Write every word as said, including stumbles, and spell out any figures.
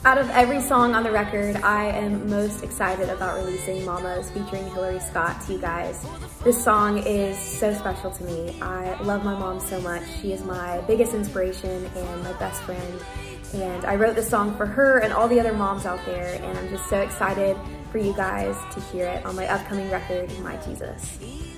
Out of every song on the record, I am most excited about releasing Mamas featuring Hillary Scott to you guys. This song is so special to me. I love my mom so much. She is my biggest inspiration and my best friend. And I wrote this song for her and all the other moms out there, and I'm just so excited for you guys to hear it on my upcoming record, My Jesus.